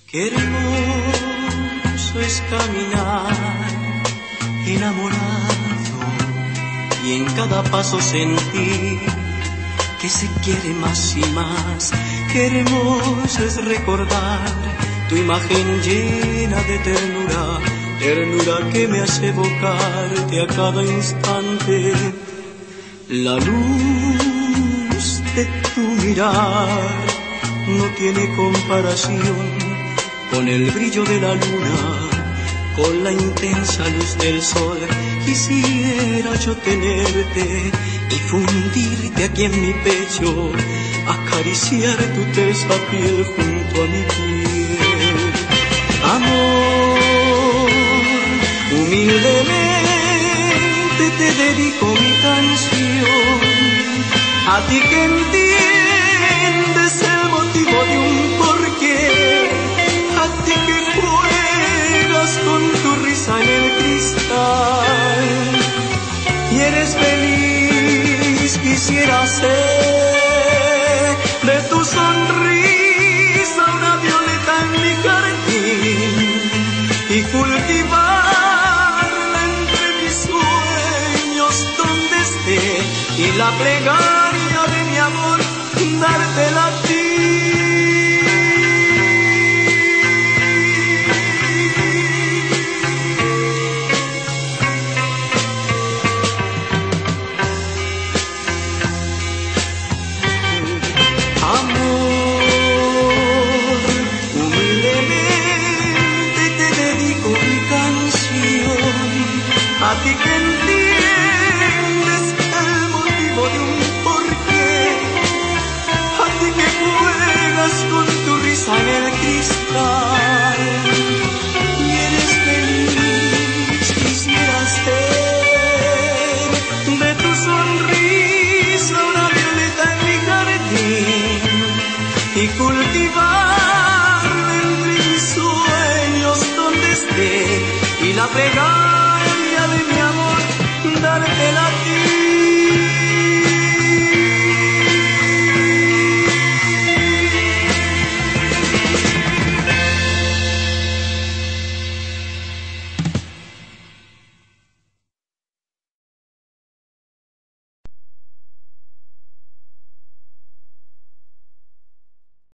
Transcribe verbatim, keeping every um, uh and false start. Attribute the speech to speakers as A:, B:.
A: Qué hermoso es caminar enamorado y en cada paso sentir que se quiere más y más. Qué hermoso es recordar tu imagen llena de ternura, ternura que me hace evocarte a cada instante. La luz de tu mirar no tiene comparación con el brillo de la luna, con la intensa luz del sol. Quisiera yo tenerte y fundirte aquí en mi pecho, acariciar tu tersa piel junto a mi piel. Amor, humildemente te dedico mi canción, a ti que entiendes el motivo de un porqué, a ti que juegas con tu risa en el cristal y eres feliz. Quisiera ser de tu sonrisa una violeta en mi jardín y cultivarla entre mis sueños donde esté, y la plegaria de mi amor dártela a ti. A ti que entiendes el motivo de un porqué, a ti que juegas con tu risa en el cristal y eres feliz. Quisiera ser de tu sonrisa una violeta en mi jardín y cultivar entre mis sueños donde esté, y la plegaria